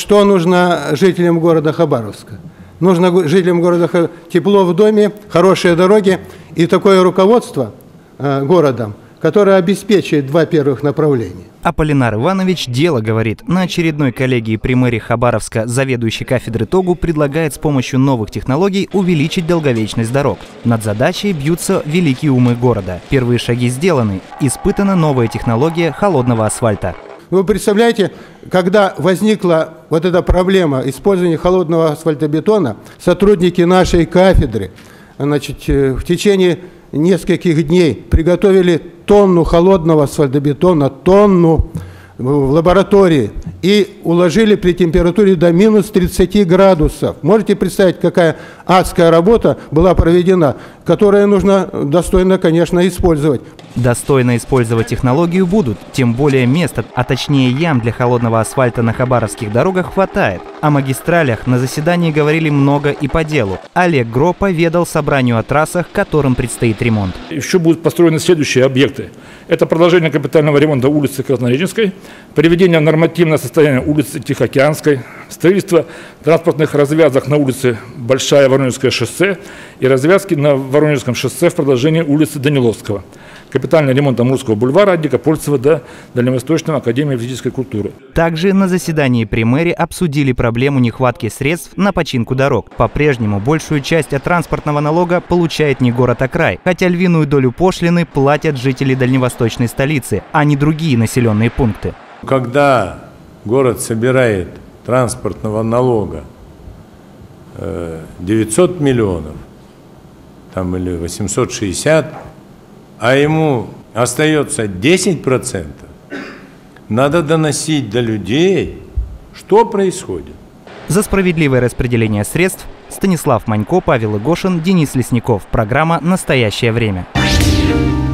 что нужно жителям города Хабаровска? Нужно жителям города тепло в доме, хорошие дороги и такое руководство городом, которое обеспечивает два первых направления. Аполлинар Иванович дело говорит. На очередной коллегии при мэрии Хабаровска заведующий кафедры ТОГУ предлагает с помощью новых технологий увеличить долговечность дорог. Над задачей бьются великие умы города. Первые шаги сделаны. Испытана новая технология холодного асфальта. Вы представляете, когда возникла вот эта проблема использования холодного асфальтобетона, сотрудники нашей кафедры, значит, в течение нескольких дней приготовили тонну холодного асфальтобетона, тонну в лаборатории и уложили при температуре до минус 30 градусов. Можете представить, какая адская работа была проведена, которую нужно достойно, конечно, использовать. Достойно использовать технологию будут, тем более места, а точнее ям для холодного асфальта на хабаровских дорогах хватает. О магистралях на заседании говорили много и по делу. Олег Гро поведал собранию о трассах, которым предстоит ремонт. Еще будут построены следующие объекты. Это продолжение капитального ремонта улицы Краснореченской, приведение в нормативное состояние улицы Тихоокеанской, строительство транспортных развязок на улице Большая Воронежское шоссе и развязки на Воронежском шоссе в продолжении улицы Даниловского. Капитальный ремонт Амурского бульвара от Дикопольцева до Дальневосточного академии физической культуры. Также на заседании при мэрии обсудили проблему нехватки средств на починку дорог. По-прежнему большую часть от транспортного налога получает не город, а край, хотя львиную долю пошлины платят жители дальневосточной столицы, а не другие населенные пункты. Когда город собирает транспортного налога 900 миллионов там, или 860, а ему остается 10%, надо доносить до людей, что происходит. За справедливое распределение средств Станислав Манько, Павел Игошин, Денис Лесников. Программа «Настоящее время».